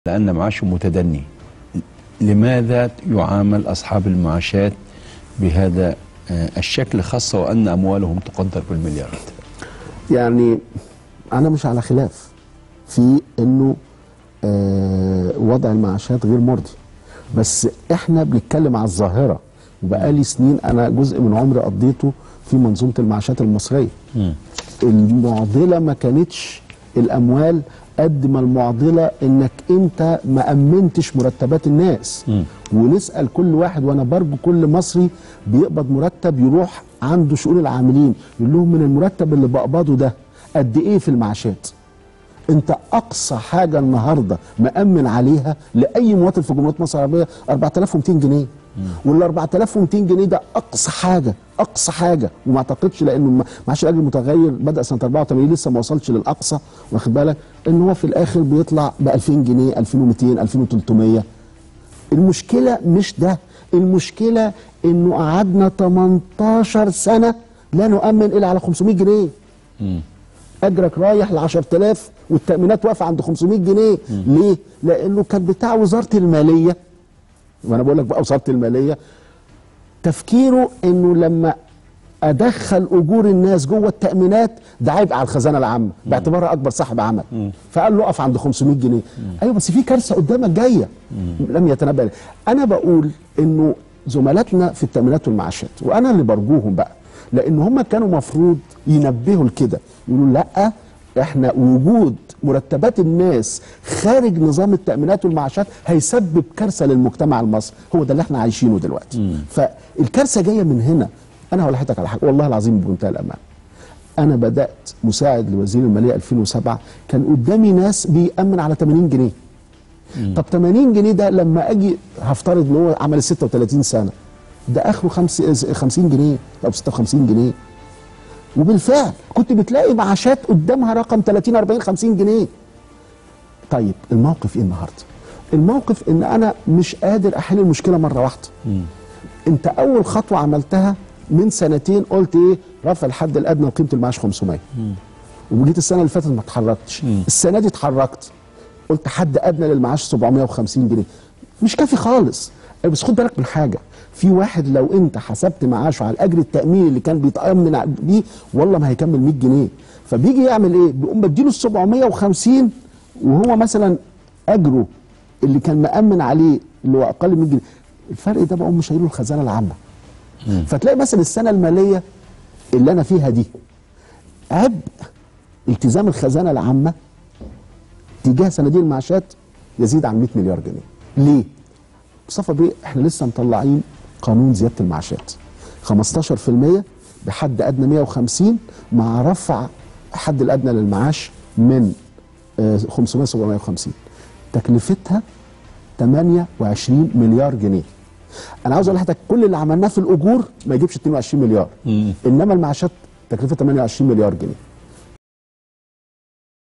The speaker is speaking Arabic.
لأن معاشه متدني. لماذا يعامل أصحاب المعاشات بهذا الشكل، خاصة وأن أموالهم تقدر بالمليارات؟ يعني أنا مش على خلاف في إنه وضع المعاشات غير مرضي، بس إحنا بنتكلم على الظاهرة، وبقالي سنين أنا جزء من عمري قضيته في منظومة المعاشات المصرية. المعضلة ما كانتش الأموال قد ما المعضلة انك انت ما امنتش مرتبات الناس. ونسأل كل واحد، وانا برجو كل مصري بيقبض مرتب يروح عنده شؤون العاملين يقول لهم من المرتب اللي بقبضه ده قد ايه في المعاشات؟ انت اقصى حاجة النهاردة مأمن عليها لأي مواطن في جمهورية مصر العربية 4200 جنيه. وال 4200 جنيه ده اقصى حاجه، اقصى حاجه، وما اعتقدش لانه معاش الاجر المتغير بدا سنه 84 لسه ما وصلش للاقصى، واخد بالك ان هو في الاخر بيطلع ب 2000 جنيه 2200 2300. المشكله مش ده، المشكله انه قعدنا 18 سنه لا نؤمن الا على 500 جنيه. اجرك رايح ل 10000 والتامينات واقفه عند 500 جنيه. ليه؟ لانه كان بتاع وزاره الماليه، وانا بقول لك بقى وزاره الماليه تفكيره انه لما ادخل اجور الناس جوه التامينات ده عيب على الخزانه العامه باعتبارها اكبر صاحب عمل، فقال له اقف عند 500 جنيه. ايوه بس في كارثه قدامك جايه لم يتنبأ. انا بقول انه زملاتنا في التامينات والمعاشات، وانا اللي برجوهم بقى، لان هم كانوا مفروض ينبهوا لكده، يقولوا لا احنا وجود مرتبات الناس خارج نظام التأمينات والمعاشات هيسبب كارثة للمجتمع المصري. هو ده اللي احنا عايشينه دلوقتي. فالكارثة جايه من هنا. انا هقول لحضرتك على حاجه والله العظيم بمنتهى الامان، انا بدأت مساعد لوزير المالية 2007 كان قدامي ناس بيأمن على 80 جنيه. طب 80 جنيه ده لما اجي هفترض ان هو عمل 36 سنة ده اخره 50 جنيه او 56 جنيه. وبالفعل كنت بتلاقي معاشات قدامها رقم 30 40 50 جنيه. طيب الموقف ايه النهارده؟ الموقف ان انا مش قادر احل المشكله مره واحده. انت اول خطوه عملتها من سنتين قلت ايه؟ رفع الحد الادنى وقيمه المعاش 500. وجيت السنه اللي فاتت ما اتحركتش. السنه دي اتحركت، قلت حد ادنى للمعاش 750 جنيه. مش كافي خالص. بس خد بالك من حاجه، في واحد لو انت حسبت معاشه على الاجر التاميني اللي كان بيتامن بيه والله ما هيكمل 100 جنيه. فبيجي يعمل ايه؟ بيقوم بديله ال 750 وهو مثلا اجره اللي كان مأمن عليه اللي هو اقل من 100 جنيه، الفرق ده بقوم شايله الخزانه العامه. فتلاقي مثلا السنه الماليه اللي انا فيها دي عبء التزام الخزانه العامه تجاه صناديق المعاشات يزيد عن 100 مليار جنيه. ليه؟ مصطفى بيه احنا لسه مطلعين قانون زياده المعاشات 15% بحد ادنى 150 مع رفع حد الادنى للمعاش من 500 750. تكلفتها 28 مليار جنيه. انا عاوز اقول لحضرتك كل اللي عملناه في الاجور ما يجيبش 22 مليار. انما المعاشات تكلفتها 28 مليار جنيه.